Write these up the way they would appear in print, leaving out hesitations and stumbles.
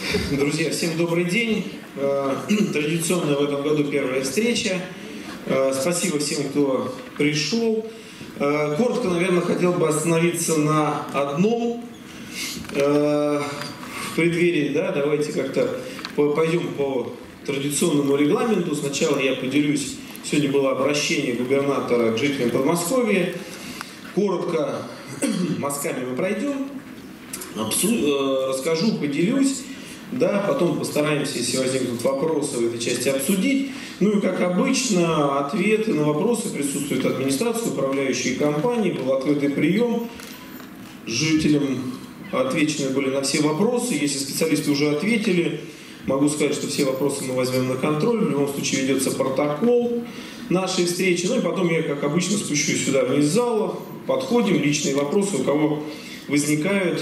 Друзья, всем добрый день. Традиционная в этом году первая встреча. Спасибо всем, кто пришел. Коротко, наверное, хотел бы остановиться на одном. В преддверии, давайте как-то пойдем по традиционному регламенту. Сначала я поделюсь. Сегодня было обращение губернатора к жителям Подмосковья. Коротко мазками мы пройдем. Расскажу, поделюсь. Потом постараемся, если возникнут вопросы в этой части, обсудить. Ну и, как обычно, ответы на вопросы присутствует администрация, управляющие компании, был открытый прием. Жителям отвечены были на все вопросы. Если специалисты уже ответили, могу сказать, что все вопросы мы возьмем на контроль. В любом случае ведется протокол нашей встречи. Ну и потом я, как обычно, спущусь сюда вниз зала, подходим, личные вопросы, у кого возникают,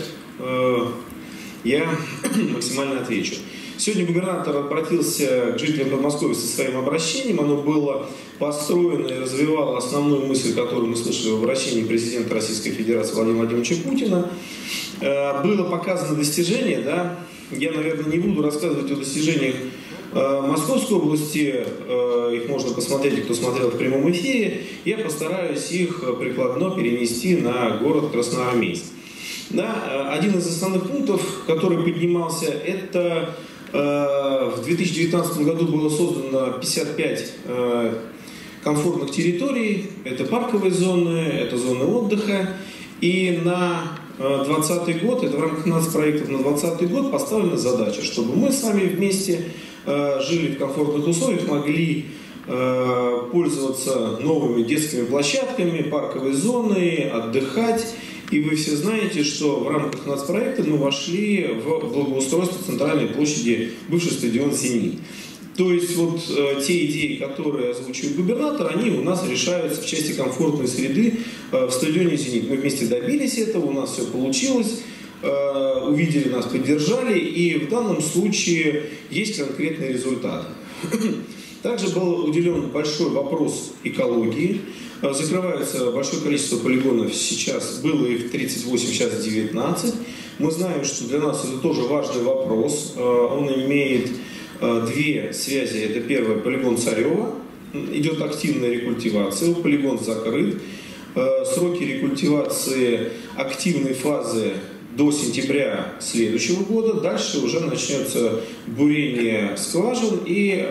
я максимально отвечу. Сегодня губернатор обратился к жителям Подмосковья со своим обращением. Оно было построено и развивало основную мысль, которую мы слышали в обращении президента Российской Федерации Владимира Владимировича Путина. Было показано достижение, Я, наверное, не буду рассказывать о достижениях Московской области, их можно посмотреть, кто смотрел в прямом эфире. Я постараюсь их прикладно перенести на город Красноармейск. Один из основных пунктов, который поднимался, это в 2019 году было создано 55 комфортных территорий, это парковые зоны, это зоны отдыха, и на 2020 год, это в рамках нацпроектов на 2020 год поставлена задача, чтобы мы с вами вместе жили в комфортных условиях, могли пользоваться новыми детскими площадками, парковой зоной, отдыхать. И вы все знаете, что в рамках нацпроекта мы вошли в благоустройство центральной площади, бывший стадион «Зенит». То есть те идеи, которые озвучивает губернатор, они у нас решаются в части комфортной среды в стадионе «Зенит». Мы вместе добились этого, у нас все получилось, увидели нас, поддержали, и в данном случае есть конкретный результат. Также был уделен большой вопрос экологии. Закрывается большое количество полигонов сейчас, было их 38, сейчас 19. Мы знаем, что для нас это тоже важный вопрос. Он имеет две связи. Это первое, полигон Царева. Идет активная рекультивация, полигон закрыт. Сроки рекультивации активной фазы до сентября следующего года. Дальше уже начнется бурение скважин и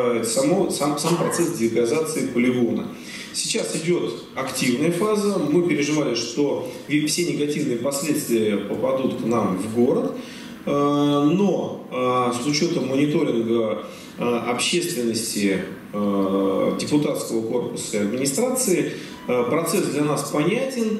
сам процесс дегазации полигона. Сейчас идет активная фаза. Мы переживали, что все негативные последствия попадут к нам в город. Но с учетом мониторинга общественности, депутатского корпуса и администрации, процесс для нас понятен.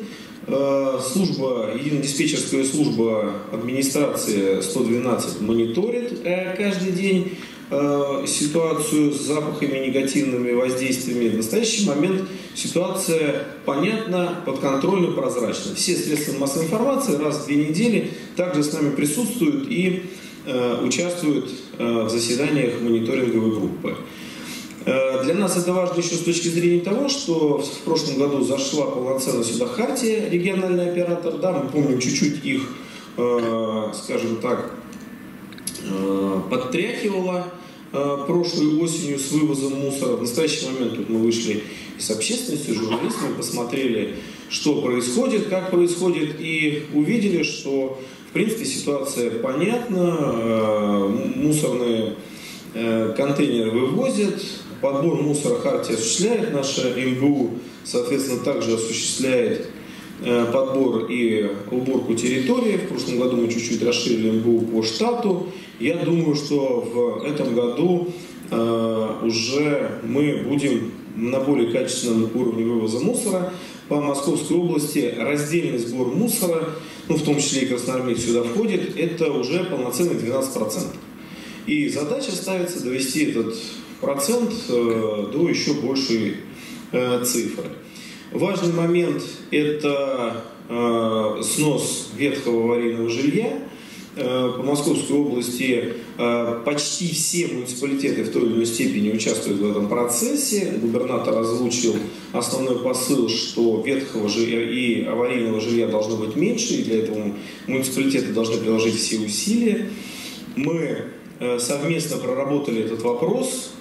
Единодиспетчерская служба администрации 112 мониторит каждый день ситуацию с запахами, негативными воздействиями. В настоящий момент ситуация понятна, подконтрольна, прозрачна. Все средства массовой информации раз в 2 недели также с нами присутствуют и участвуют в заседаниях мониторинговой группы. Для нас это важно еще с точки зрения того, что в прошлом году зашла полноценно сюда хартия, региональный оператор. Мы помним, чуть-чуть их, скажем так, подтряхивала прошлой осенью с вывозом мусора. В настоящий момент тут мы вышли и с общественностью, с журналистами, посмотрели, что происходит, как происходит, и увидели, что в принципе ситуация понятна. Мусорные контейнеры вывозят, подбор мусора хартия осуществляет, наша МГУ, соответственно, также осуществляет подбор и уборку территории. В прошлом году мы чуть-чуть расширили МГУ по штату. Я думаю, что в этом году уже мы будем на более качественном уровне вывоза мусора. По Московской области раздельный сбор мусора, в том числе и Красноармейск сюда входит, это уже полноценный 12%. И задача ставится довести этот процент до еще большей цифры. Важный момент – это снос ветхого аварийного жилья. По Московской области почти все муниципалитеты в той или иной степени участвуют в этом процессе. Губернатор озвучил основной посыл, что ветхого жилья и аварийного жилья должно быть меньше, и для этого муниципалитеты должны приложить все усилия. мы совместно проработали этот вопрос,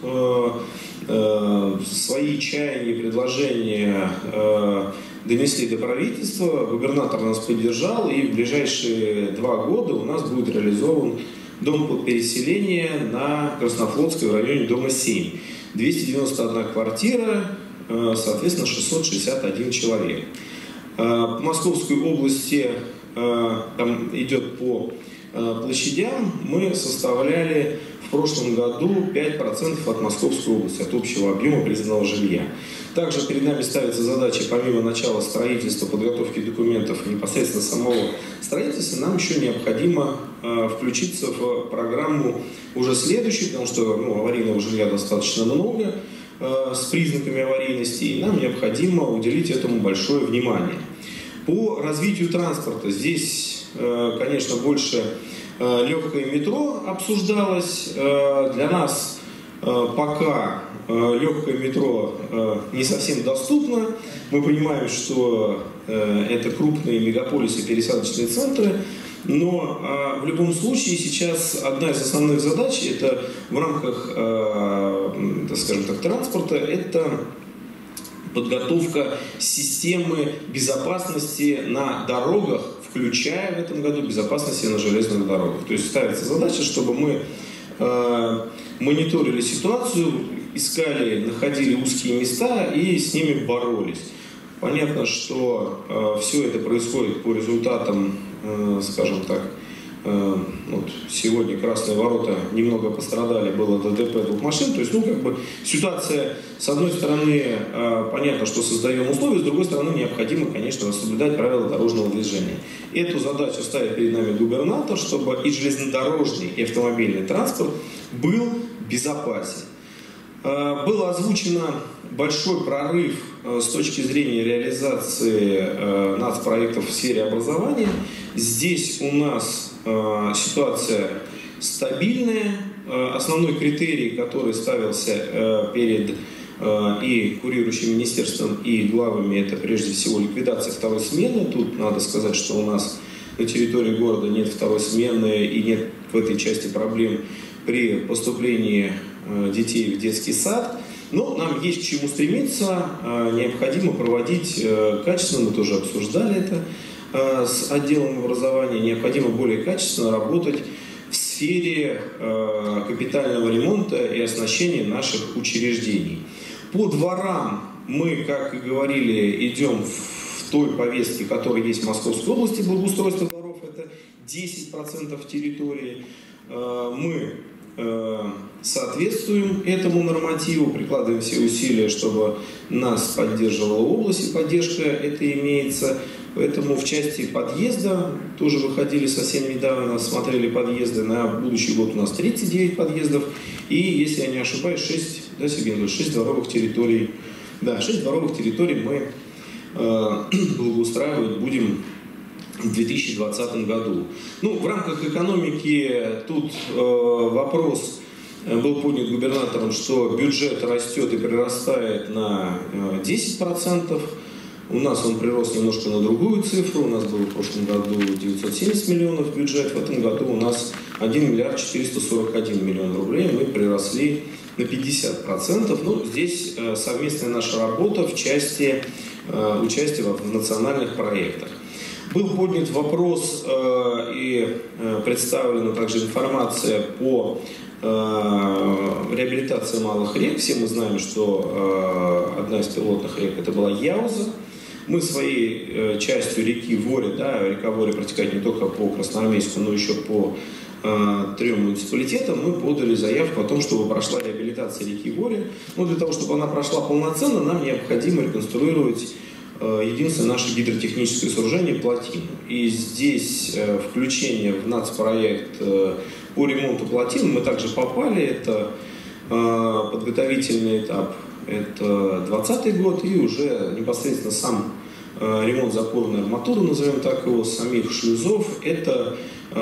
свои чаяния и предложения донесли до правительства, губернатор нас поддержал, и в ближайшие 2 года у нас будет реализован дом под переселение на Краснофлотской в районе дома 7. 291 квартира, соответственно, 661 человек. В Московской области, там идет по площадям, мы составляли в прошлом году 5% от Московской области, от общего объема признанного жилья. Также перед нами ставится задача, помимо начала строительства, подготовки документов и непосредственно самого строительства, нам еще необходимо включиться в программу уже следующую, потому что аварийного жилья достаточно много с признаками аварийности, и нам необходимо уделить этому большое внимание. По развитию транспорта здесь, конечно, больше легкое метро обсуждалось. Для нас пока легкое метро не совсем доступно. Мы понимаем, что это крупные мегаполисы, пересадочные центры, но в любом случае сейчас одна из основных задач это в рамках, скажем так, транспорта, это подготовка системы безопасности на дорогах, включая в этом году безопасности на железных дорогах. То есть ставится задача, чтобы мы мониторили ситуацию, искали, находили узкие места и с ними боролись. Понятно, что все это происходит по результатам, скажем так, вот сегодня Красные ворота немного пострадали, было ДТП 2 машин. То есть, ситуация, с одной стороны, понятно, что создаем условия, с другой стороны, необходимо, конечно, соблюдать правила дорожного движения. Эту задачу ставит перед нами губернатор, чтобы и железнодорожный, и автомобильный транспорт был безопасен. Было озвучено большой прорыв с точки зрения реализации нацпроектов в сфере образования. Здесь у нас ситуация стабильная. Основной критерий, который ставился перед и курирующим министерством, и главами, это прежде всего ликвидация 2-й смены. Тут надо сказать, что у нас на территории города нет 2-й смены и нет в этой части проблем при поступлении детей в детский сад. Но нам есть к чему стремиться, необходимо проводить качественно, мы тоже обсуждали это с отделом образования, необходимо более качественно работать в сфере капитального ремонта и оснащения наших учреждений. По дворам мы, как и говорили, идем в той повестке, которая есть в Московской области, благоустройство дворов, это 10% территории. Мы соответствуем этому нормативу, прикладываем все усилия, чтобы нас поддерживала область, и поддержка это имеется. Поэтому в части подъезда тоже выходили совсем недавно, смотрели подъезды. На будущий год у нас 39 подъездов. И, если я не ошибаюсь, 6 дворовых территорий. Да, 6 дворовых территорий мы благоустраивать будем в 2020 году. В рамках экономики тут вопрос был поднят губернатором, что бюджет растет и прирастает на 10%. У нас он прирос немножко на другую цифру. У нас был в прошлом году 970 миллионов бюджет. В этом году у нас 1 миллиард 441 миллион рублей. Мы приросли на 50%. Здесь совместная наша работа в части участия в национальных проектах. Был поднят вопрос и представлена также информация по реабилитации малых рек. Все мы знаем, что одна из пилотных рек это была Яуза. Мы своей частью реки Воре, река Воре протекает не только по Красноармейску, но еще по 3 муниципалитетам, мы подали заявку о том, чтобы прошла реабилитация реки Воре. Для того, чтобы она прошла полноценно, нам необходимо реконструировать единственное наше гидротехническое сооружение плотину. И здесь включение в нацпроект по ремонту плотин мы также попали. Это подготовительный этап, это 2020 год, и уже непосредственно сам ремонт запорной арматуры, назовем так его, самих шлюзов, это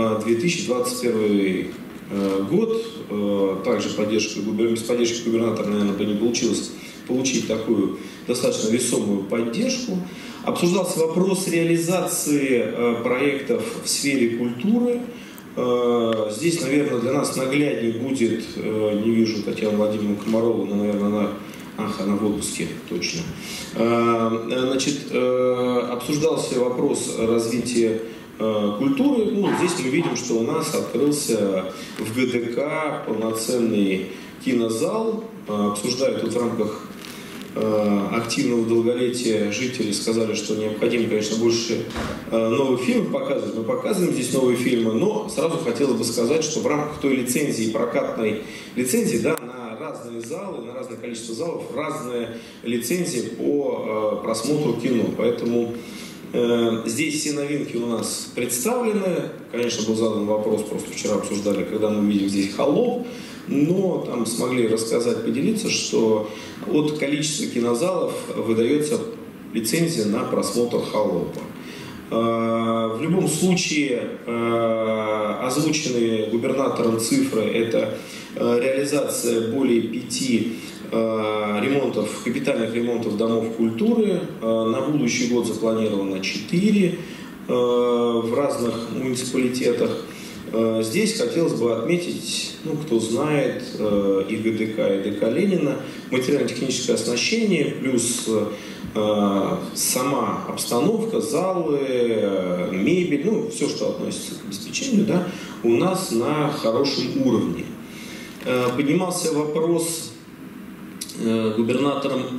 2021 год. Также без поддержки губернатора, наверное, бы не получилось получить такую достаточно весомую поддержку. Обсуждался вопрос реализации проектов в сфере культуры. Здесь, наверное, для нас наглядней будет, не вижу Татьяну Владимировну Комарову, но, наверное, она в отпуске, точно. Значит, обсуждался вопрос развития культуры. Ну, здесь мы видим, что у нас открылся в ГДК полноценный кинозал. Обсуждают тут в рамках активного долголетия жители сказали, что необходимо, конечно, больше новых фильмов показывать. Мы показываем здесь новые фильмы, но сразу хотелось бы сказать, что в рамках той лицензии, прокатной лицензии, да, на разные залы, на разное количество залов, разные лицензии по просмотру кино. Поэтому здесь все новинки у нас представлены. Конечно, был задан вопрос, просто вчера обсуждали, когда мы видим здесь «Холоп», но там смогли рассказать, поделиться, что от количества кинозалов выдается лицензия на просмотр «Холопа». В любом случае, озвученные губернатором цифры – это реализация более 5 ремонтов, капитальных ремонтов домов культуры. На будущий год запланировано 4 в разных муниципалитетах. Здесь хотелось бы отметить, ну, кто знает, и ГДК, и ДК Ленина, материально-техническое оснащение, плюс сама обстановка, залы, мебель, ну, все, что относится к обеспечению, да, у нас на хорошем уровне. Поднимался вопрос губернатором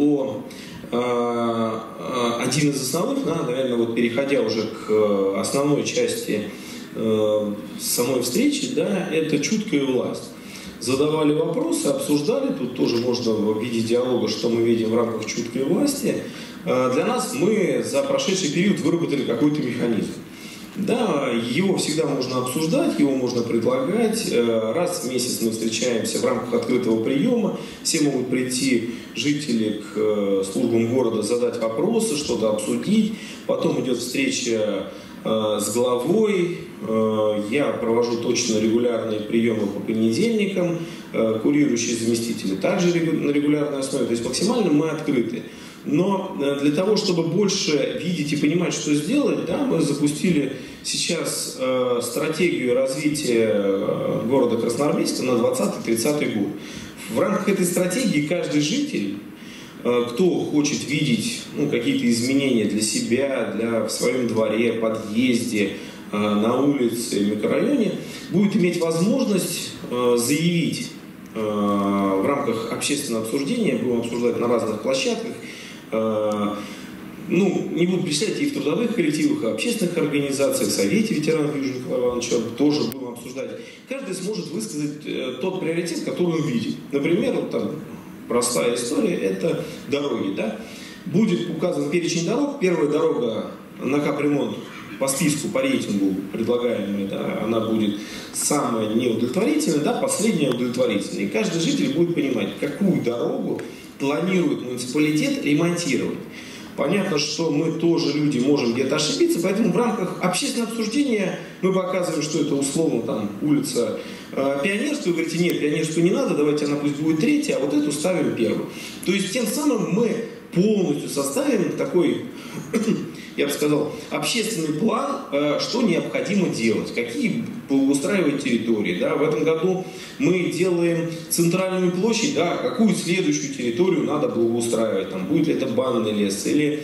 один из основных, да, наверное, вот переходя уже к основной части самой встречи, да, это чуткая власть. Задавали вопросы, обсуждали, тут тоже можно в виде диалога, что мы видим в рамках чуткой власти. Для нас мы за прошедший период выработали какой-то механизм. Да, его всегда можно обсуждать, его можно предлагать. Раз в месяц мы встречаемся в рамках открытого приема. Все могут прийти, жители, к службам города, задать вопросы, что-то обсудить. Потом идет встреча с главой. Я провожу точно регулярные приемы по понедельникам. Курирующие заместители также на регулярной основе. То есть максимально мы открыты. Но для того, чтобы больше видеть и понимать, что сделать, да, мы запустили сейчас стратегию развития города Красноармейска на 2020-30 год. В рамках этой стратегии каждый житель, кто хочет видеть, ну, какие-то изменения для себя, в своем дворе, подъезде, на улице, микрорайоне, будет иметь возможность заявить в рамках общественного обсуждения, будем обсуждать на разных площадках. Ну, не буду перечислять, и в трудовых коллективах, и в общественных организациях, в Совете ветеранов Юрия Николая Ивановича тоже будем обсуждать. Каждый сможет высказать тот приоритет, который он видит. Например, вот там простая история – это дороги. Да? Будет указан перечень дорог. Первая дорога на капремонт по списку, по рейтингу предлагаемой, да, она будет самая неудовлетворительная, да, последняя удовлетворительная. И каждый житель будет понимать, какую дорогу планирует муниципалитет ремонтировать. Понятно, что мы тоже, люди, можем где-то ошибиться, поэтому в рамках общественного обсуждения мы показываем, что это условно там улица Пионерская. Вы говорите, нет, Пионерскую не надо, давайте она пусть будет третья, а вот эту ставим первую. То есть тем самым мы полностью составим такой, я бы сказал, общественный план, что необходимо делать, какие благоустраивать территории. Да. В этом году мы делаем центральную площадь, да, какую следующую территорию надо благоустраивать. Там, будет ли это банный лес, или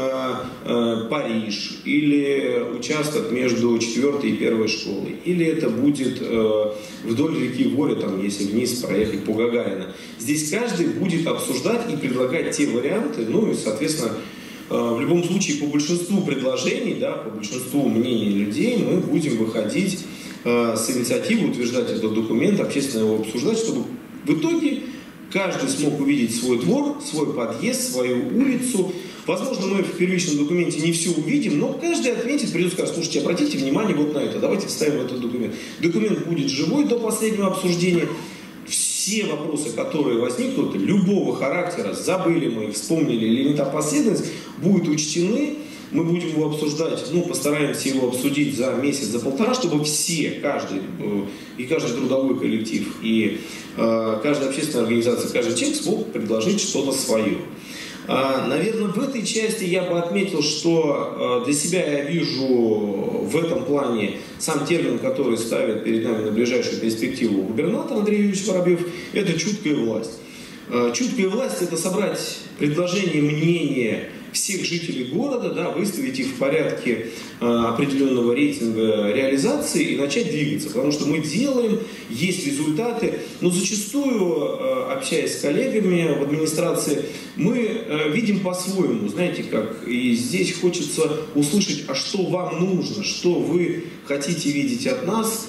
Париж, или участок между 4-й и 1-й школой, или это будет вдоль реки Воля, там, если вниз проехать по Гагарина. Здесь каждый будет обсуждать и предлагать те варианты, ну и, соответственно, в любом случае, по большинству предложений, да, по большинству мнений людей мы будем выходить с инициативой, утверждать этот документ, общественно его обсуждать, чтобы в итоге каждый смог увидеть свой двор, свой подъезд, свою улицу. Возможно, мы в первичном документе не все увидим, но каждый отметит, придет и скажет, слушайте, обратите внимание вот на это, давайте вставим этот документ. Документ будет живой до последнего обсуждения. Все вопросы, которые возникнут, любого характера, забыли мы их, вспомнили или не та последовательность, будут учтены. Мы будем его обсуждать, ну, постараемся его обсудить за месяц, за полтора, чтобы все, каждый трудовой коллектив, и каждая общественная организация, каждый человек смог предложить что-то свое. Наверное, в этой части я бы отметил, что для себя я вижу в этом плане сам термин, который ставит перед нами на ближайшую перспективу губернатор Андрей Юрьевич Воробьев, это чуткая власть. Чуткая власть – это собрать предложения, мнения всех жителей города, да, выставить их в порядке определенного рейтинга реализации и начать двигаться. Потому что мы делаем, есть результаты, но зачастую, общаясь с коллегами в администрации, мы видим по-своему, знаете как, и здесь хочется услышать, а что вам нужно, что вы хотите видеть от нас.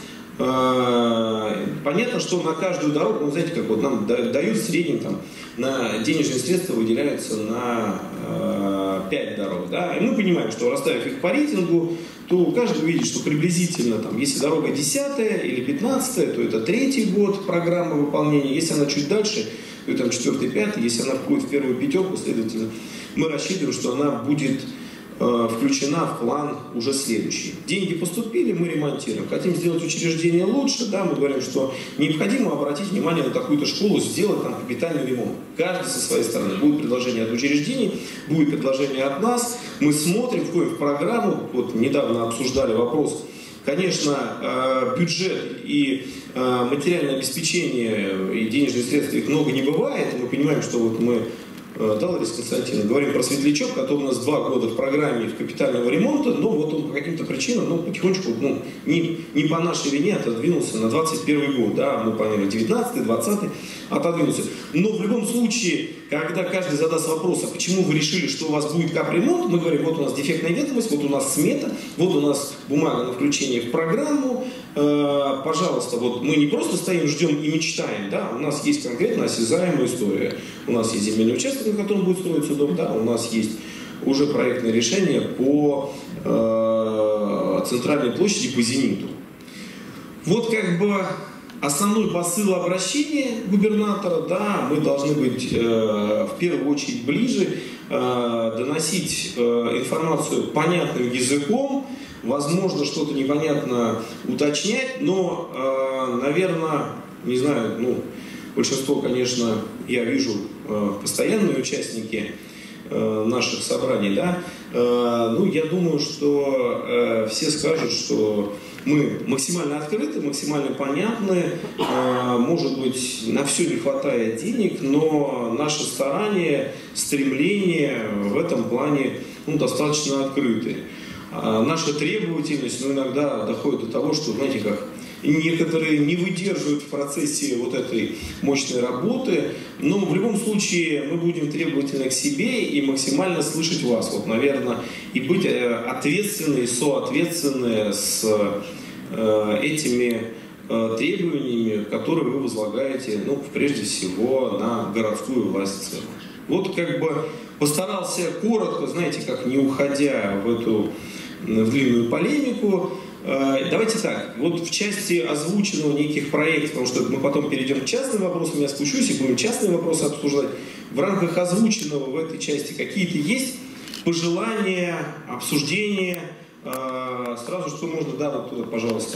Понятно, что на каждую дорогу, ну, знаете, как вот нам дают в среднем там, на денежные средства выделяются на 5 дорог, да, и мы понимаем, что расставив их по рейтингу, то каждый увидит, что приблизительно, там, если дорога 10-я или 15-я, то это 3-й год программы выполнения, если она чуть дальше, то там 4-й, 5-й, если она входит в первую пятерку, следовательно, мы рассчитываем, что она будет включена в план уже следующий. Деньги поступили, мы ремонтируем. Хотим сделать учреждение лучше, да, мы говорим, что необходимо обратить внимание на такую-то школу, сделать там капитальный ремонт. Каждый со своей стороны. Будет предложение от учреждений, будет предложение от нас. Мы смотрим, входим в программу. Вот недавно обсуждали вопрос. Конечно, бюджет и материальное обеспечение и денежные средства, их много не бывает. Мы понимаем, что вот мы, да, Лариса Константиновна, говорим про Светлячок, который у нас 2 года в программе в капитального ремонта, но вот он по каким-то причинам, ну, потихонечку, ну, не по нашей вине отодвинулся на 21 год, да, мы поняли, 19-й, 20-й отодвинулся. Но в любом случае, когда каждый задаст вопрос, а почему вы решили, что у вас будет капремонт, мы говорим, вот у нас дефектная ведомость, вот у нас смета, вот у нас бумага на включение в программу, пожалуйста, вот мы не просто стоим, ждем и мечтаем, да, у нас есть конкретно осязаемая история. У нас есть земельный участок, на котором будет строиться дом, да, у нас есть уже проектное решение по центральной площади, по «Зениту». Вот как бы основной посыл обращения губернатора, да, мы должны быть в первую очередь ближе, доносить информацию понятным языком, возможно, что-то непонятно уточнять, но, наверное, не знаю, ну, большинство, конечно, я вижу постоянные участники наших собраний, да, ну, я думаю, что все скажут, что мы максимально открыты, максимально понятны, может быть, на все не хватает денег, но наши старания, стремления в этом плане, ну, достаточно открыты. Наша требовательность, ну, иногда доходит до того, что, знаете, как некоторые не выдерживают в процессе вот этой мощной работы, но в любом случае мы будем требовательны к себе и максимально слышать вас, вот, наверное, и быть ответственны и соответственны с этими требованиями, которые вы возлагаете, ну, прежде всего, на городскую власть в целом. Вот как бы постарался коротко, знаете, как не уходя в длинную полемику. Давайте так, вот в части озвученного неких проектов, потому что мы потом перейдем к частным вопросам, я спущусь и будем частные вопросы обсуждать. В рамках озвученного в этой части какие-то есть пожелания, обсуждения? Сразу, что можно, да, вот туда, пожалуйста.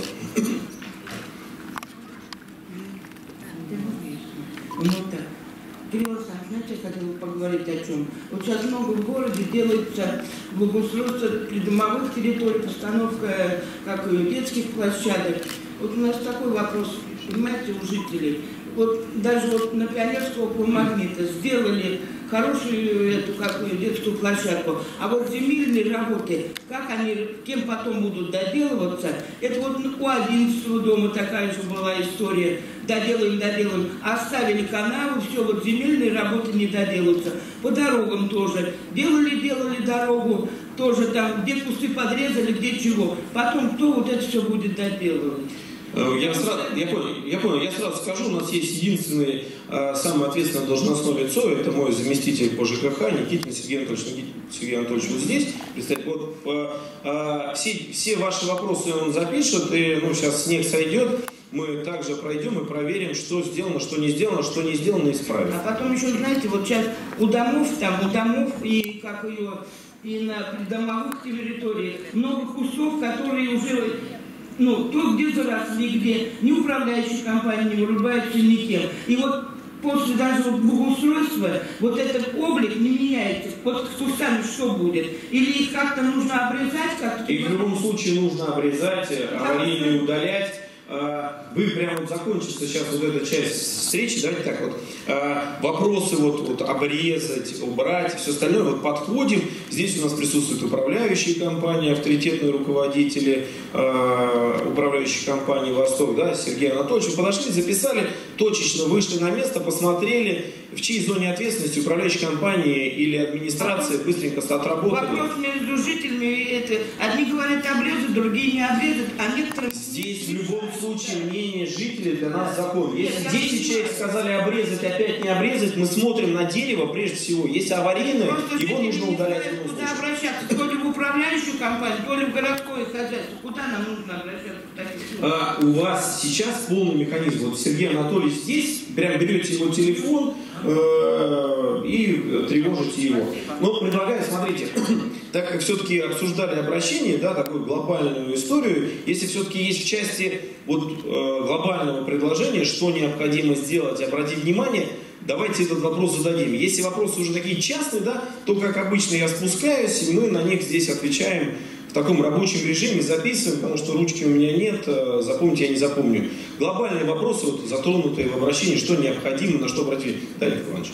Кирилл Александрович, знаете, я хотела поговорить о чем? Вот сейчас много в городе делается благоустройство придомовых территорий, постановка детских площадок. Вот у нас такой вопрос, понимаете, у жителей. Вот даже вот на Пионерского около Магнита сделали хорошую детскую площадку, а вот земельные работы, как они, кем потом будут доделываться, это вот у 11-го дома такая же была история, доделаем, а оставили канавы, все, вот земельные работы не доделаются. По дорогам тоже, делали дорогу, тоже там, где кусты подрезали, где чего, потом кто вот это все будет доделывать? Я понял, я сразу скажу, у нас есть единственный, самое ответственное должностное лицо, это мой заместитель по ЖКХ, Никитин Сергей Анатольевич. Сергей Анатольевич вот здесь. Вот, все ваши вопросы он запишет, и сейчас снег сойдет, мы также пройдем и проверим, что сделано, что не сделано, исправим. А потом еще, знаете, вот сейчас у домов и и на придомовых территориях много кустов, которые уже... то, где заросли, где ни управляющая компания не вырубается никем. И вот после даже вот благоустройства вот этот облик не меняется. Вот с кустами что будет? Или их как-то нужно обрезать? Как-то? И в любом случае нужно обрезать, аварийные удалять. Вы прямо вот закончится сейчас вот эта часть встречи, давайте так вот, вопросы вот обрезать, убрать, все остальное, вот подходим, здесь у нас присутствуют управляющие компании, авторитетные руководители управляющей компании «Восток», да, Сергей Анатольевич, вы подошли, записали, точечно вышли на место, посмотрели, в чьей зоне ответственности управляющей компании или администрации быстренько отработали. Вопрос между жителями, это, одни говорят обрезать, другие не обрезать, а некоторые... Здесь в любом случае мнение жителей для нас закон. Если 10 человек сказали обрезать, опять не обрезать, мы смотрим на дерево прежде всего. Если аварийное, его нужно удалять. Куда обращаться? То ли в управляющую компанию, то ли в городское хозяйство. Куда нам нужно обращаться в таких случаях? У вас сейчас полный механизм. Вот Сергей Анатольевич здесь, прям берете его телефон и тревожите его. Но предлагаю, смотрите, так как все-таки обсуждали обращение, да, такую глобальную историю, если все-таки есть в части вот, глобального предложения, что необходимо сделать, обратить внимание, давайте этот вопрос зададим. Если вопросы уже такие частные, да, то, как обычно, я спускаюсь, и мы на них здесь отвечаем в таком рабочем режиме, записываем, потому что ручки у меня нет, запомнить я не запомню. Глобальные вопросы, вот, затронутые в обращении, что необходимо, на что обратить. Да, Николай Иванович.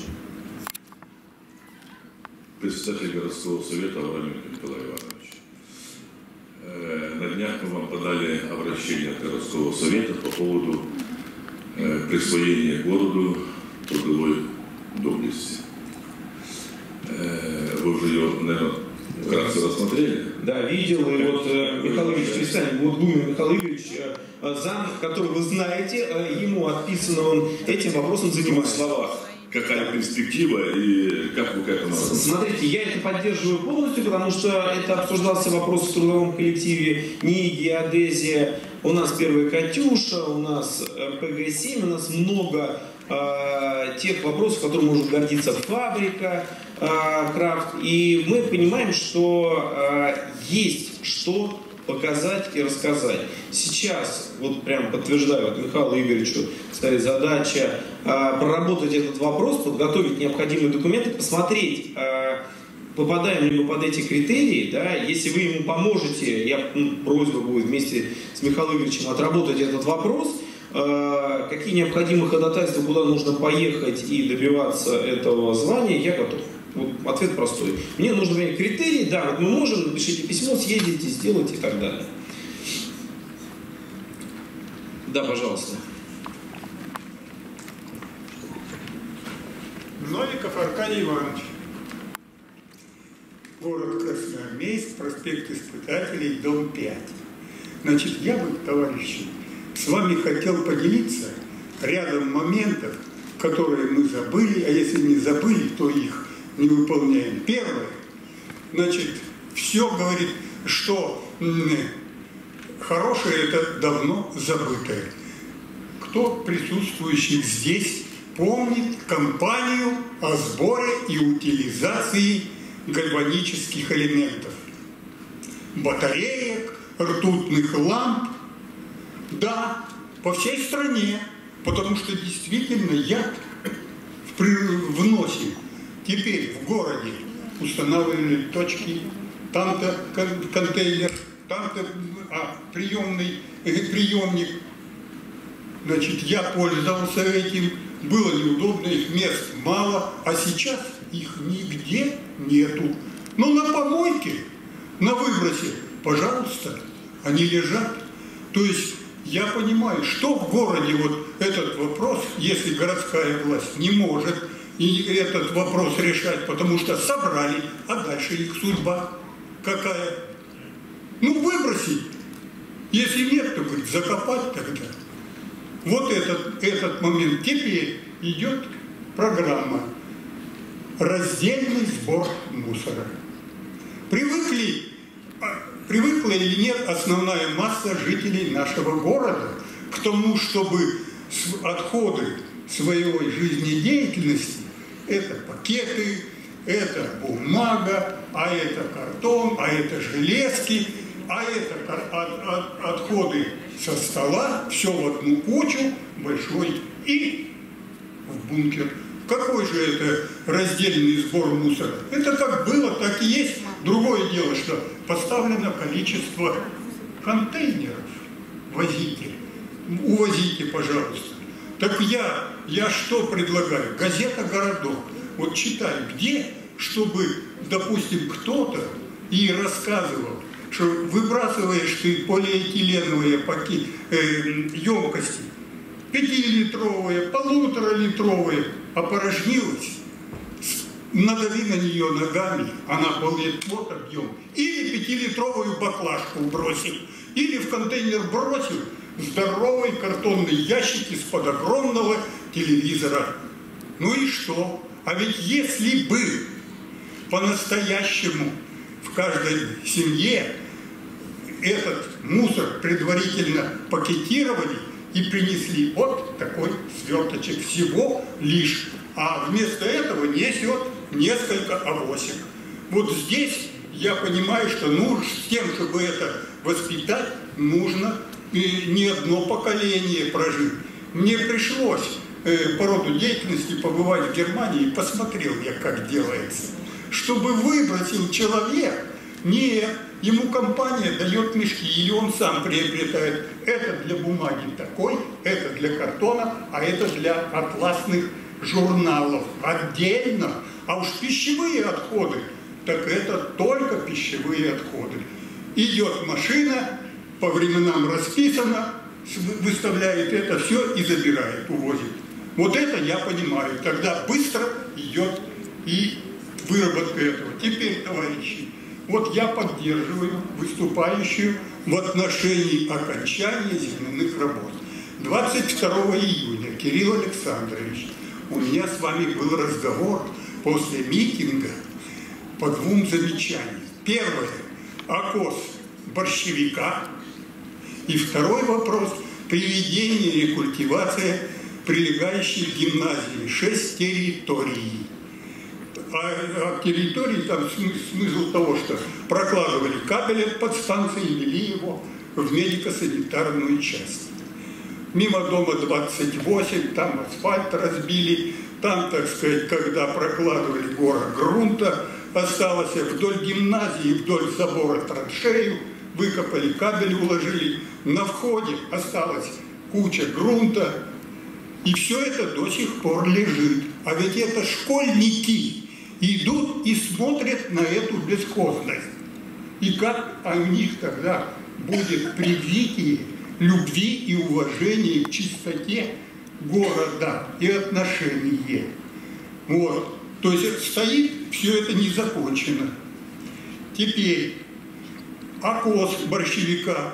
Председатель городского совета Авраменко Николай Иванович. На днях мы вам подали обращение от городского совета по поводу присвоения городу трудовой доблести. Вы уже ее, наверное, вкратце рассмотрели? Да, видел, и вот Михаил Игоревич Крестьянин, вот Гумин Михаил Игоревич, зам, который вы знаете, ему отписано, он этим вопросом занимается. В словах. Какая перспектива и как вы к этому? Смотрите, я это поддерживаю полностью, потому что это обсуждался вопрос в трудовом коллективе НИИ, геодезия, у нас первая «Катюша», у нас ПГ-7, у нас много тех вопросов, которыми может гордиться фабрика, Крафт, и мы понимаем, что есть что показать и рассказать. Сейчас, вот прям подтверждаю вот Михаилу Игоревичу, стоит задача проработать этот вопрос, подготовить необходимые документы, посмотреть, попадаем ли мы под эти критерии, да, если вы ему поможете, просьба будет вместе с Михаилом Игоревичем отработать этот вопрос, какие необходимые ходатайства, куда нужно поехать и добиваться этого звания, я готов. Вот ответ простой. Мне нужно понять критерии, да, вот мы можем, напишите письмо, съездите, сделайте и так далее. Да, пожалуйста. Новиков Аркадий Иванович. Город Красноармейск, проспект Испытателей, дом 5. Значит, я бы, товарищи, с вами хотел поделиться рядом моментов, которые мы забыли, а если не забыли, то их не выполняем. Первое, значит, все говорит, что хорошее это давно забытое. Кто присутствующих здесь помнит кампанию о сборе и утилизации гальванических элементов? Батареек, ртутных ламп. Да, по всей стране, потому что действительно яд вносим. Теперь в городе установлены точки, там-то контейнер, там-то приемник. Значит, я пользовался этим, было неудобно, их мест мало, а сейчас их нигде нету. Но на помойке, на выбросе, пожалуйста, они лежат. То есть я понимаю, что в городе вот этот вопрос, если городская власть не может и этот вопрос решать, потому что собрали, а дальше их судьба какая? Ну, выбросить. Если нет, то, говорит, закопать тогда. Вот этот момент. Теперь идет программа «Раздельный сбор мусора». Привыкла или нет основная масса жителей нашего города к тому, чтобы отходы своей жизнедеятельности, это пакеты, это бумага, а это картон, а это железки, а это отходы со стола, все в одну кучу большой и в бункер. Какой же это раздельный сбор мусора? Это как было, так и есть. Другое дело, что поставлено количество контейнеров. Возите, увозите, пожалуйста. Так я что предлагаю? Газета «Городок». Вот читаю, где, чтобы, допустим, кто-то и рассказывал, что выбрасываешь ты полиэтиленовые емкости, 5-литровые, 1,5-литровые, опорожнилась, надави на нее ногами, она будет вот объем, или 5-литровую баклажку бросил, или в контейнер бросил здоровый картонный ящик из-под огромного телевизора. Ну и что? А ведь если бы по-настоящему в каждой семье этот мусор предварительно пакетировали и принесли вот такой сверточек всего лишь, а вместо этого несет несколько авосик. Вот здесь я понимаю, что с тем, чтобы это воспитать, нужно не одно поколение прожить. Мне пришлось по роду деятельности побывать в Германии, и посмотрел я, как делается. Чтобы выбросил человек, нет, ему компания дает мешки, или он сам приобретает. Это для бумаги такой, это для картона, а это для атласных журналов отдельно. А уж пищевые отходы, так это только пищевые отходы. Идет машина, по временам расписано, выставляет это все и забирает, увозит. Вот это я понимаю. Тогда быстро идет и выработка этого. Теперь, товарищи, вот я поддерживаю выступающую в отношении окончания земляных работ. 22 июня, Кирилл Александрович, у меня с вами был разговор после митинга по двум замечаниям. Первое – окос борщевика. И второй вопрос – приведение, рекультивация прилегающей к гимназии 6 территорий. А территории там смысл того, что прокладывали кабель от подстанции и вели его в медико-санитарную часть. Мимо дома 28, там асфальт разбили, там, так сказать, когда прокладывали город грунта, осталось вдоль гимназии, вдоль забора траншею, выкопали кабель, уложили. На входе осталась куча грунта, и все это до сих пор лежит. А ведь это школьники идут и смотрят на эту бесхозность. И как у них тогда будет привитие любви и уважения к чистоте города и отношения. Вот. То есть стоит, все это не закончено. Теперь окос борщевика.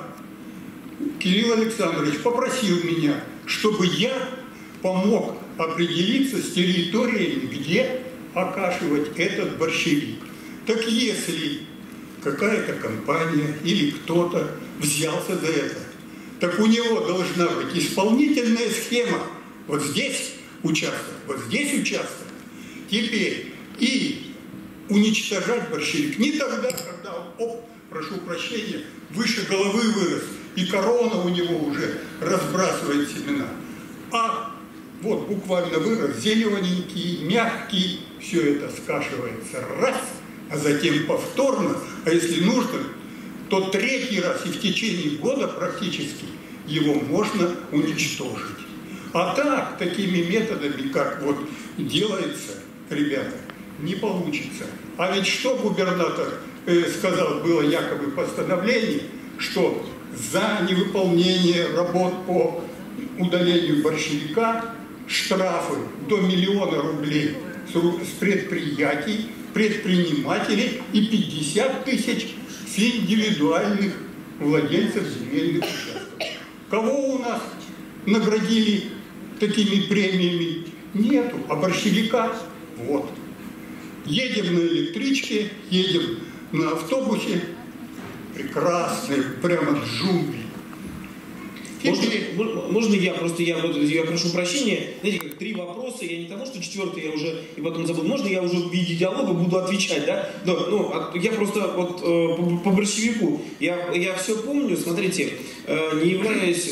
Кирилл Александрович попросил меня, чтобы я помог определиться с территориями, где окашивать этот борщевик. Так если какая-то компания или кто-то взялся за это, так у него должна быть исполнительная схема. Вот здесь участок, вот здесь участок. Теперь и уничтожать борщевик не тогда, когда он, прошу прощения, выше головы вырос, и корона у него уже разбрасывает семена. А вот буквально вырос, зелененький, мягкий, все это скашивается раз, а затем повторно, а если нужно, то третий раз, и в течение года практически его можно уничтожить. А так, такими методами, как вот делается, ребята, не получится. А ведь что губернатор сказал, было якобы постановление, что за невыполнение работ по удалению борщевика штрафы до 1 000 000 рублей с предприятий, предпринимателей и 50 000 с индивидуальных владельцев земельных участков. Кого у нас наградили такими премиями? Нету. А борщевика вот. Едем на электричке, едем на автобусе. Прекрасные, прямо джунгли. Можно я прошу прощения, знаете, как 3 вопроса, я не тому, что 4-й я уже и потом забыл, можно я уже в виде диалога буду отвечать, да? Я просто вот по борщевику, я все помню, смотрите, не являясь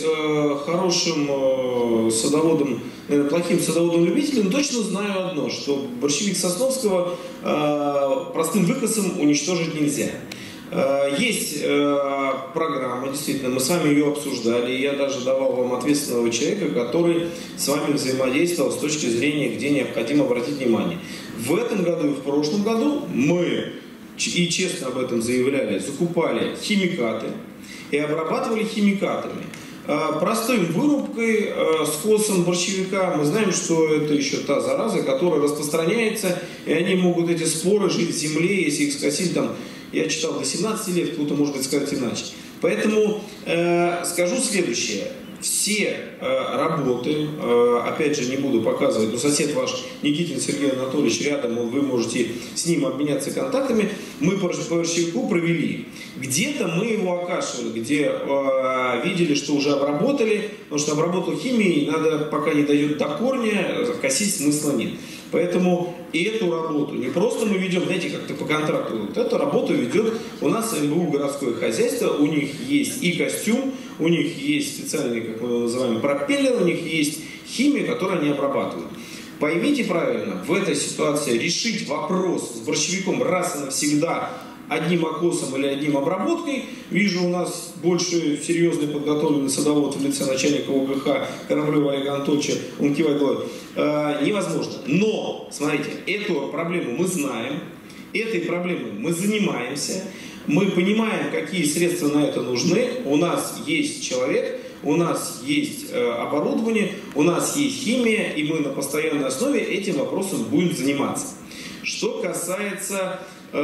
хорошим садоводом, плохим садоводом-любителем, точно знаю одно, что борщевик Сосновского простым выкосом уничтожить нельзя. Есть программа, действительно, мы с вами ее обсуждали, и я даже давал вам ответственного человека, который с вами взаимодействовал с точки зрения, где необходимо обратить внимание. В этом году и в прошлом году мы, и честно об этом заявляли, закупали химикаты и обрабатывали химикатами. Простым вырубкой, скосом борщевика, мы знаем, что это еще та зараза, которая распространяется, и они могут, эти споры, жить в земле, если их скосить там, я читал, до 17 лет, кто-то может быть сказать иначе. Поэтому скажу следующее. Все работы, опять же не буду показывать, но сосед ваш Никитин Сергей Анатольевич рядом, вы можете с ним обменяться контактами, мы по борщевику провели. Где-то мы его окашивали, где видели, что уже обработали, потому что обработал химией, надо, пока не дойдет до корня, косить смысла нет. Поэтому и эту работу не просто мы ведем, знаете, как-то по контракту, вот эту работу ведет у нас МБУ городское хозяйство, у них есть и костюм, у них есть специальный, как мы его называем, пропеллер, у них есть химия, которую они обрабатывают. Поймите правильно, в этой ситуации решить вопрос с борщевиком раз и навсегда одним окосом или одним обработкой, вижу у нас больше серьезный подготовленный садовод в лице начальника ОГХ Кораблева Олега Анатольевича, он кивает головой, невозможно. Но, смотрите, эту проблему мы знаем, этой проблемой мы занимаемся, мы понимаем, какие средства на это нужны, у нас есть человек, у нас есть оборудование, у нас есть химия, и мы на постоянной основе этим вопросом будем заниматься. Что касается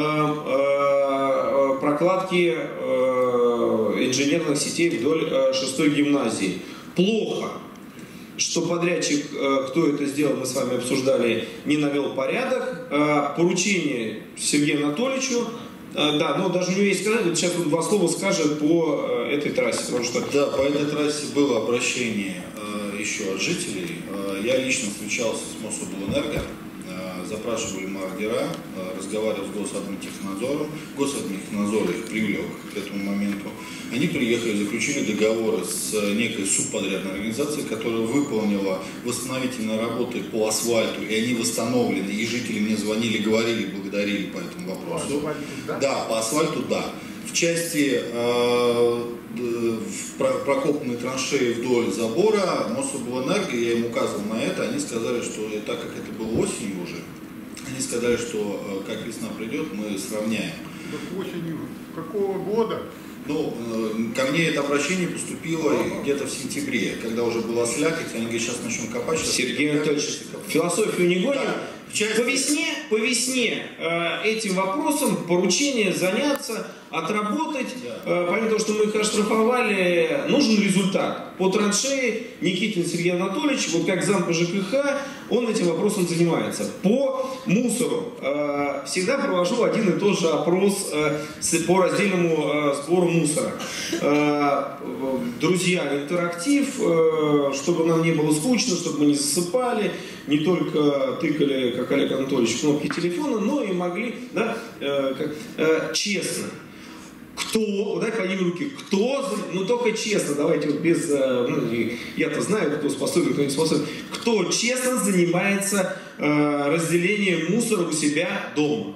прокладки инженерных сетей вдоль 6-й гимназии. Плохо, что подрядчик, кто это сделал, мы с вами обсуждали, не навел порядок. Поручение Сергею Анатольевичу, да, но даже не есть сказать, вот сейчас он 2 слова скажет по этой трассе. Потому что... Да, по этой трассе было обращение еще от жителей. Я лично встречался с Мособлэнерго. Запрашивали мы ордера, разговаривал с Госадминтехнадзором. Госадминтехнадзор их привлек к этому моменту. Они приехали, заключили договоры с некой субподрядной организацией, которая выполнила восстановительные работы по асфальту, и они восстановлены. И жители мне звонили, говорили, благодарили по этому вопросу. По асфальту, да? Да, по асфальту, да. В части прокопанной траншеи вдоль забора Мособлэнерго, я им указывал на это, они сказали, что так как это было осенью уже, они сказали, что как весна придет, мы сравняем. Так осенью какого года? Ну, ко мне это обращение поступило где-то в сентябре, когда уже была слякоть, они говорят, сейчас начнем копать. Сергей Анатольевич, философию не гоним. Да. По весне этим вопросом поручение заняться, отработать. Помимо того, что мы их оштрафовали, нужен результат. По траншее Никитин Сергей Анатольевич, вот как зам по ЖКХ, он этим вопросом занимается. По мусору всегда провожу один и тот же опрос по раздельному сбору мусора. Друзья, интерактив, чтобы нам не было скучно, чтобы мы не засыпали, не только тыкали, как Олег Анатольевич, кнопки телефона, но и могли, да, честно. Кто, дай поднимем руки, кто, ну только честно, давайте вот без, я-то знаю, кто способен, кто не способен, кто честно занимается разделением мусора у себя дома.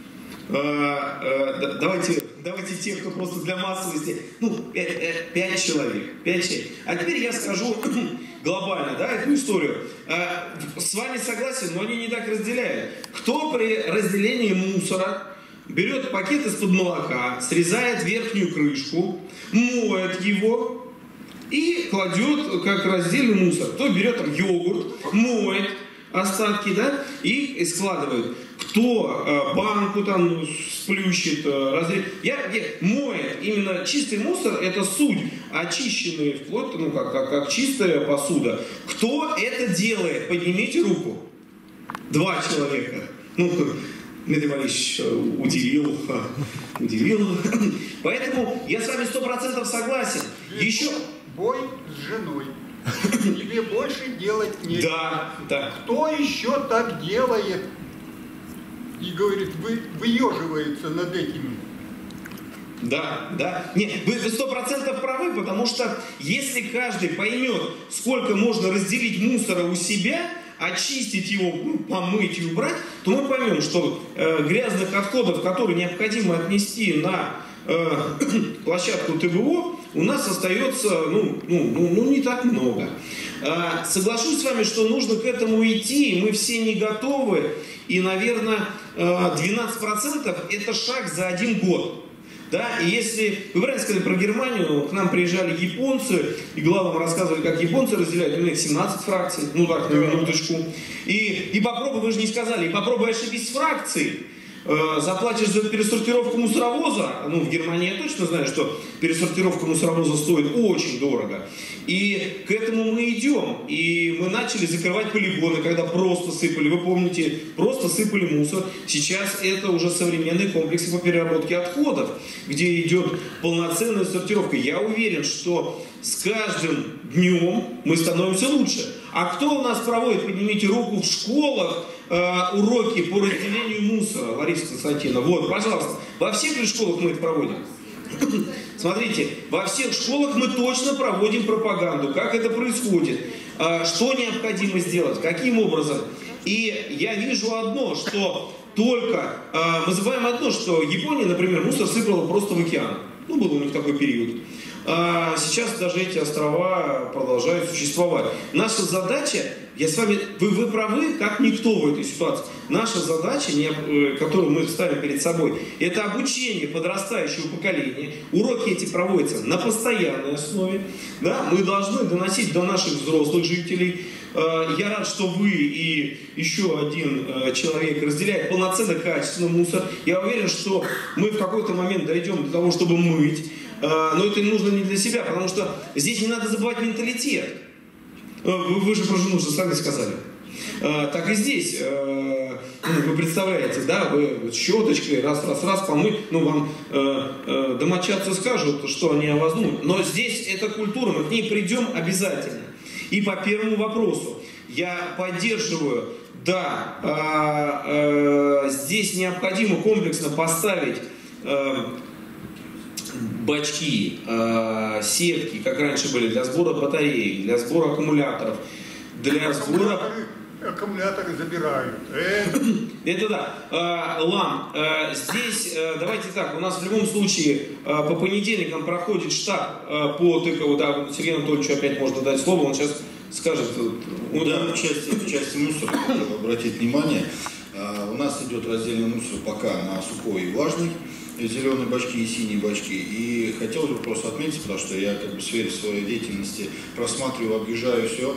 Давайте те, кто просто для массовости, 5 человек. А теперь я скажу глобально, да, эту историю. С вами согласен, но они не так разделяют. Кто при разделении мусора берет пакет из-под молока, срезает верхнюю крышку, моет его и кладет как раздельный мусор. Кто берет там йогурт, моет остатки, да, и складывает. Кто банку там сплющит, моет именно чистый мусор, это суть, очищенный вплоть, как чистая посуда. Кто это делает? Поднимите руку. 2 человека. Дмитрий Валерьевич удивил. Поэтому я с вами 100% согласен. бой с женой. Тебе больше делать нечего. Да, да. Кто еще так делает? И говорит, выеживается над этими. Да, да. Нет, вы 100% правы, потому что если каждый поймет, сколько можно разделить мусора у себя, очистить его, помыть и убрать, то мы поймем, что грязных отходов, которые необходимо отнести на площадку ТВО, у нас остается не так много. Соглашусь с вами, что нужно к этому идти, и мы все не готовы, и, наверное, 12% это шаг за 1 год. Да, и если, вы правильно сказали про Германию, к нам приезжали японцы, и главам рассказывали, как японцы разделяют, у них 17 фракций, ну так, на минуточку. И попробуй, вы же не сказали, и попробуй ошибись с фракцией, заплатишь за пересортировку мусоровоза, ну в Германии я точно знаю, что пересортировка мусоровоза стоит очень дорого. И к этому мы идем. И мы начали закрывать полигоны, когда просто сыпали. Вы помните, просто сыпали мусор. Сейчас это уже современные комплексы по переработке отходов, где идет полноценная сортировка. Я уверен, что с каждым днем мы становимся лучше. А кто у нас проводит, поднимите руку, в школах уроки по разделению мусора, Лариса Константиновна? Вот, пожалуйста. Во всех ли школах мы это проводим? Смотрите, во всех школах мы точно проводим пропаганду, как это происходит, что необходимо сделать, каким образом. И я вижу одно, что мы забываем одно, что Япония, например, мусор сыпала просто в океан. Ну, был у них такой период. Сейчас даже эти острова продолжают существовать. Наша задача, вы правы, как никто в этой ситуации. Наша задача, которую мы ставим перед собой, это обучение подрастающего поколения. Уроки эти проводятся на постоянной основе. Да? Мы должны доносить до наших взрослых жителей. Я рад, что вы и еще один человек разделяют полноценно качественный мусор. Я уверен, что мы в какой-то момент дойдем до того, чтобы мыть. Но это нужно не для себя, потому что здесь не надо забывать менталитет. Вы же про жену же сами сказали. Так и здесь. Вы представляете, да, вы щеточкой раз помыть, вам домочадцы скажут, что они о вас думают. Но здесь эта культура, мы к ней придем обязательно. И по первому вопросу я поддерживаю, да, здесь необходимо комплексно поставить бачки, сетки, как раньше были, для сбора батареек, для сбора аккумуляторов, для сбора... Аккумуляторы забирают. Это да. ЛАМ. Здесь, давайте так, у нас в любом случае по понедельникам проходит штаб по ТКО. Да, Сергею Анатольевичу опять можно дать слово, он сейчас скажет. Да, в части мусора хотел обратить внимание. У нас идет раздельный мусор пока на сухой и влажный. Зеленые бачки и синие бачки. И хотел бы просто отметить, потому что я в сфере своей деятельности просматриваю, объезжаю все.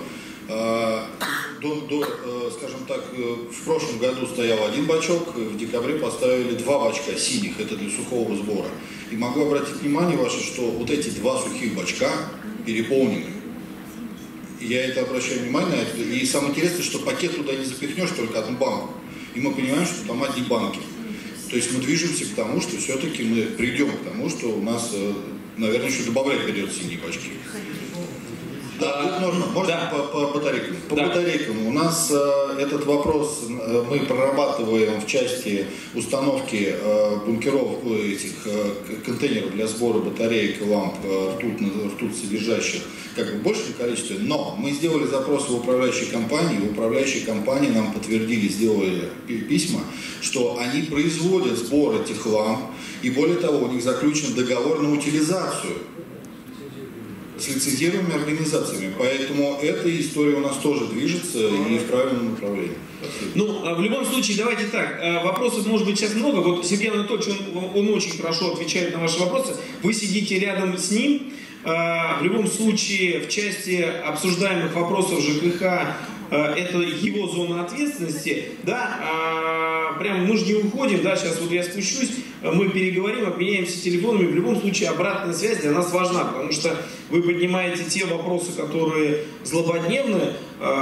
Скажем так, в прошлом году стоял один бачок, в декабре поставили 2 бачка синих, это для сухого сбора. И могу обратить внимание ваше, что вот эти 2 сухих бачка переполнены. Я это обращаю внимание на это. И самое интересное, что пакет туда не запихнешь, только одну банку. И мы понимаем, что там одни банки. То есть мы движемся к тому, что все-таки мы придем к тому, что у нас, наверное, еще добавлять придется синие бачки. Да, можно да. По батарейкам. По батарейкам у нас этот вопрос мы прорабатываем в части установки бункеров, этих контейнеров для сбора батареек и ламп ртуть содержащих в большем количестве. Но мы сделали запрос в управляющей компании, и управляющие компании нам подтвердили, сделали письма, что они производят сбор этих ламп, и более того, у них заключен договор на утилизацию с лицензируемыми организациями. Поэтому эта история у нас тоже движется и в правильном направлении. Ну, в любом случае, давайте так. Вопросов может быть сейчас много. Вот Сергей Анатольевич, он очень хорошо отвечает на ваши вопросы. Вы сидите рядом с ним. В любом случае, в части обсуждаемых вопросов ЖКХ, это его зона ответственности, да, прям мы же не уходим, да, сейчас вот я спущусь, мы переговорим, обменяемся телефонами, в любом случае обратная связь для нас важна, потому что вы поднимаете те вопросы, которые злободневны,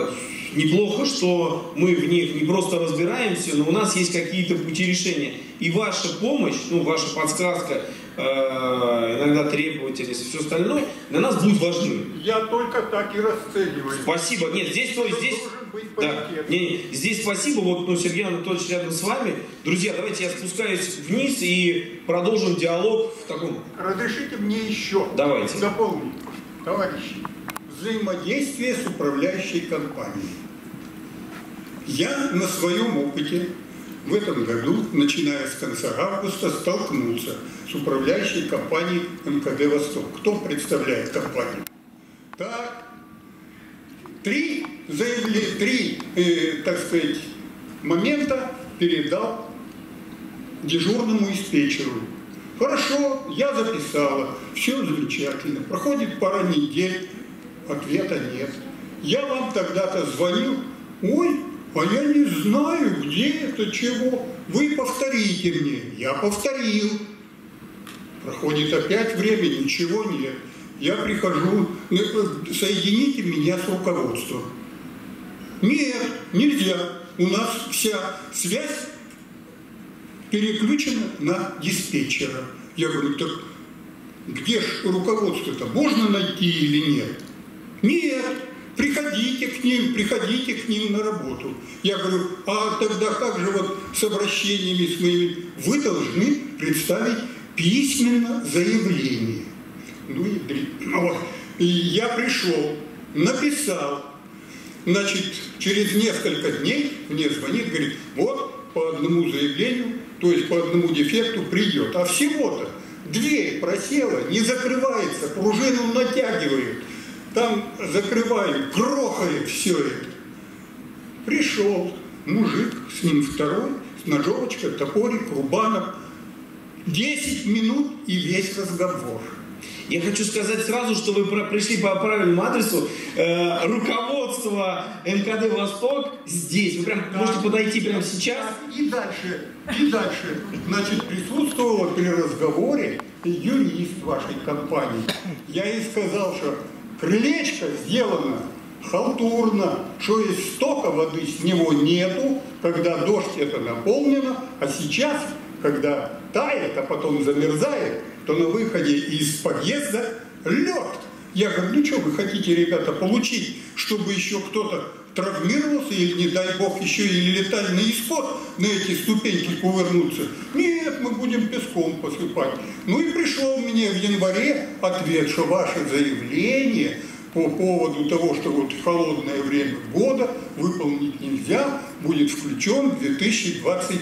неплохо, что мы в них не просто разбираемся, но у нас есть какие-то пути решения. И ваша помощь, ну, ваша подсказка, иногда требовательность и все остальное для нас будет важны. Я только так и расцениваю. Спасибо. Нет, здесь да, здесь спасибо. Вот, ну, Сергей Анатольевич рядом с вами. Друзья, давайте я спускаюсь вниз и продолжим диалог в таком. Разрешите мне еще Давайте. дополнить, товарищи. Взаимодействие с управляющей компанией. Я на своем опыте в этом году, начиная с конца августа, столкнулся с управляющей компанией МКД «Восток». Кто представляет компанию? Так, три момента передал дежурному диспетчеру. Хорошо, я записала, все замечательно. Проходит пара недель, ответа нет. Я вам тогда-то звоню, ой, а я не знаю, где это, чего. Вы повторите мне. Я повторил. Проходит опять время, ничего нет. Я прихожу, соедините меня с руководством. Нет, нельзя. У нас вся связь переключена на диспетчера. Я говорю, так где ж руководство-то? Можно найти или нет? Нет. Приходите к ним на работу. Я говорю, а тогда как же вот с обращениями с моими? Вы должны представить письменно заявление. Ну и я пришел, написал. Значит, через несколько дней мне звонит, говорит, вот по одному заявлению, то есть по одному дефекту придет. А всего-то дверь просела, не закрывается, пружину натягивает. Там закрывают, грохает все это. Пришел мужик, с ним второй, с ножовочкой, топорик, рубанок. 10 минут и весь разговор. Я хочу сказать сразу, что вы пришли по правильному адресу. Руководство МКД «Восток» здесь. Вы прям можете подойти прямо сейчас. И дальше. Значит, присутствовал при разговоре юрист вашей компании. Я ей сказал, что крылечко сделано халтурно, что из стока воды с него нету, когда дождь это наполнено, а сейчас, когда тает, а потом замерзает, то на выходе из подъезда лед. Я говорю, ну что вы хотите, ребята, получить, чтобы еще кто-то травмировался или, не дай бог, еще и летальный исход на эти ступеньки кувырнуться? Нет, мы будем песком посыпать. Ну и пришел мне в январе ответ, что ваше заявление по поводу того, что вот в холодное время года выполнить нельзя, будет включен в 2020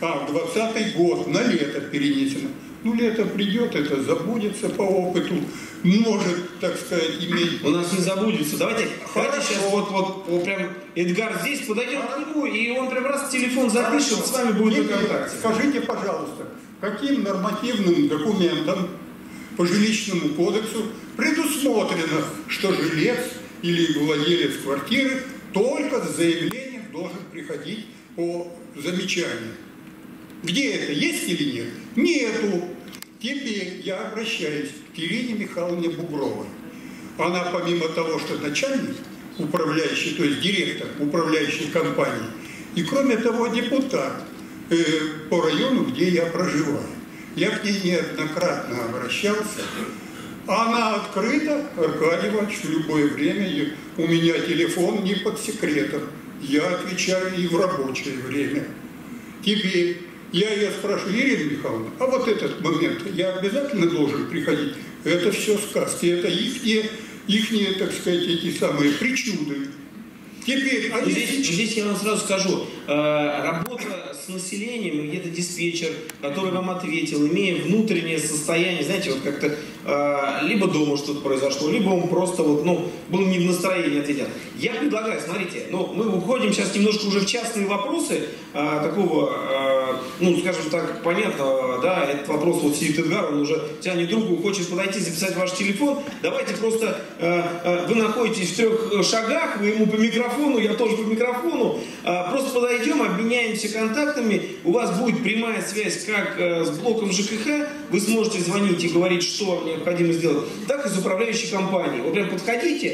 год, на лето перенесено. Ну, лето придет, это забудется по опыту, может, так сказать, иметь... У нас не забудется. Давайте сейчас вот прям Эдгар здесь подойдет к нему, и он прям раз телефон запишет, с вами будет на контакте. Скажите, пожалуйста, каким нормативным документом по жилищному кодексу предусмотрено, что жилец или владелец квартиры только с заявлением должен приходить по замечанию? Где это, есть или нет? Нету. Теперь я обращаюсь к Ирине Михайловне Бугровой. Она, помимо того, что начальник управляющий, то есть директор управляющей компании, и кроме того депутат по району, где я проживаю. Я к ней неоднократно обращался. Она открыта, Аркадий Иванович, в любое время. У меня телефон не под секретом. Я отвечаю и в рабочее время. Теперь я ее спрашиваю, Ирина Михайловна, а вот этот момент я обязательно должен приходить? Это все сказки, это ихние, так сказать, эти самые причуды. Теперь, здесь я вам сразу скажу, работа с населением, где-то диспетчер, который вам ответил, имея внутреннее состояние, знаете, вот как-то либо дома что-то произошло, либо он просто вот, ну, был не в настроении ответил. Я предлагаю, смотрите, ну, мы уходим сейчас немножко уже в частные вопросы, такого, ну, скажем так, понятного, да, этот вопрос вот сидит Эдгар, он уже тянет руку, хочет подойти, записать ваш телефон. Давайте просто, вы находитесь в 3 шагах, вы ему по микрофону, я тоже по микрофону, просто подойдем, обменяемся контактами, у вас будет прямая связь как с блоком ЖКХ, вы сможете звонить и говорить, что необходимо сделать, так и с управляющей компанией. Вот прям подходите,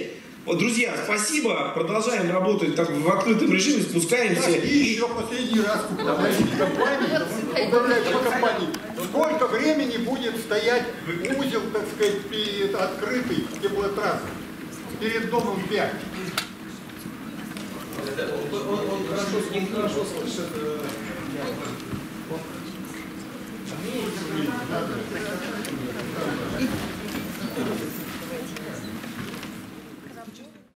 Друзья, спасибо. Продолжаем работать так в открытом режиме, спускаемся. И еще последний раз к управляющей компании. Сколько времени будет стоять узел, так сказать, открытый теплотрассы перед домом 5? Он хорошо слышит.